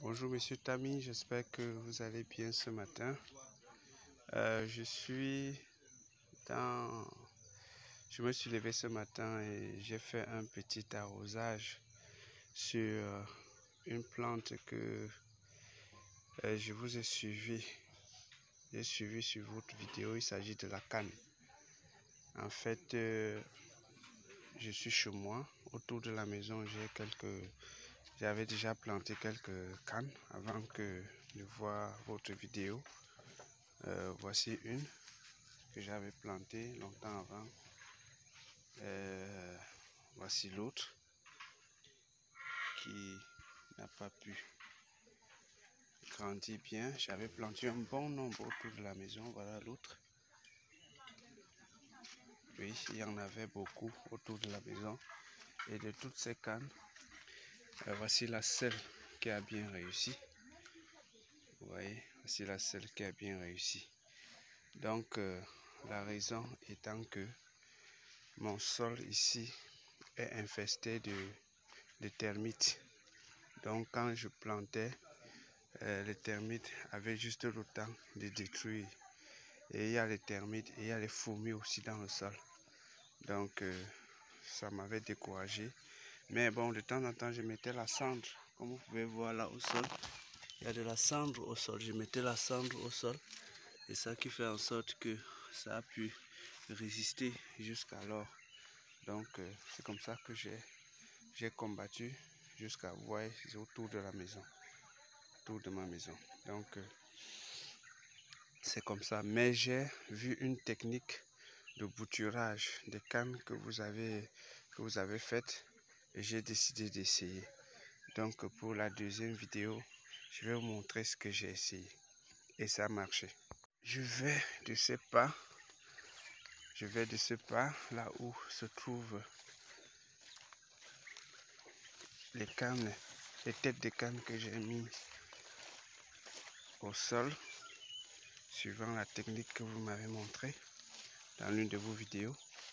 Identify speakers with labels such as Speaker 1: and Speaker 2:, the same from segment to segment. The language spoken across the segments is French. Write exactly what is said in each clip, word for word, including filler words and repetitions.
Speaker 1: Bonjour Monsieur Tami, j'espère que vous allez bien ce matin. Euh, je suis dans... Je me suis levé ce matin et j'ai fait un petit arrosage sur une plante que euh, je vous ai suivi. J'ai suivi sur votre vidéo, il s'agit de la canne. En fait, euh, je suis chez moi, autour de la maison, j'ai quelques... J'avais déjà planté quelques cannes avant que de voir votre vidéo. Euh, voici une que j'avais plantée longtemps avant. Euh, voici l'autre qui n'a pas pu grandir bien. J'avais planté un bon nombre autour de la maison. Voilà l'autre. Oui, il y en avait beaucoup autour de la maison. Et de toutes ces cannes, euh, voici la seule qui a bien réussi. Vous voyez, voici la seule qui a bien réussi. Donc, euh, la raison étant que mon sol ici est infesté de, de termites. Donc, quand je plantais, euh, les termites avaient juste le temps de détruire. Et il y a les termites et il y a les fourmis aussi dans le sol. Donc, euh, ça m'avait découragé. Mais bon, de temps en temps, je mettais la cendre. Comme vous pouvez voir là au sol, il y a de la cendre au sol. Je mettais la cendre au sol. Et ça qui fait en sorte que ça a pu résister jusqu'alors. Donc, euh, c'est comme ça que j'ai j'ai combattu jusqu'à voir autour de la maison, autour de ma maison. Donc, euh, c'est comme ça. Mais j'ai vu une technique de bouturage des cannes que vous avez, que vous avez faite et j'ai décidé d'essayer. Donc, pour la deuxième vidéo, je vais vous montrer ce que j'ai essayé. Et ça a marché. Je vais de ce pas, je vais de ce pas là où se trouvent les cannes, les têtes de cannes que j'ai mis au sol, suivant la technique que vous m'avez montrée dans l'une de vos vidéos.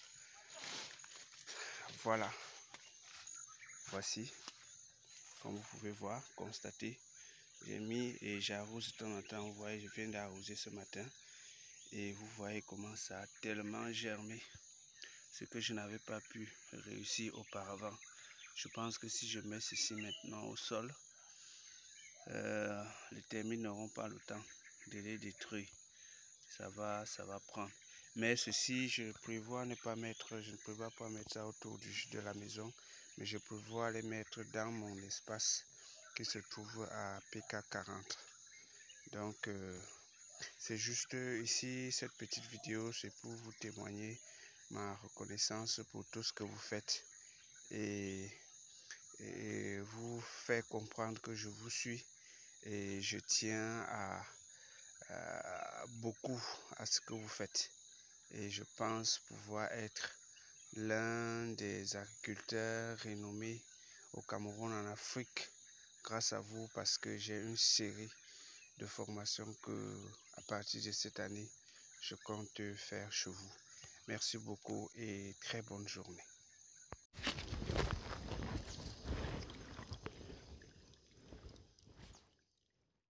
Speaker 1: Voilà. Voici, comme vous pouvez voir, constater, j'ai mis et j'arrose de temps en temps. Vous voyez, je viens d'arroser ce matin et vous voyez comment ça a tellement germé, ce que je n'avais pas pu réussir auparavant. Je pense que si je mets ceci maintenant au sol, euh, les termites n'auront pas le temps de les détruire. Ça va, ça va prendre. Mais ceci, je prévois ne pas mettre, je ne prévois pas mettre ça autour du, de la maison, mais je prévois les mettre dans mon espace qui se trouve à P K quarante. Donc, euh, c'est juste ici, cette petite vidéo, c'est pour vous témoigner ma reconnaissance pour tout ce que vous faites et, et vous faire comprendre que je vous suis et je tiens à, à beaucoup à ce que vous faites. Et je pense pouvoir être l'un des agriculteurs renommés au Cameroun, en Afrique, grâce à vous, parce que j'ai une série de formations que, à partir de cette année, je compte faire chez vous. Merci beaucoup et très bonne journée.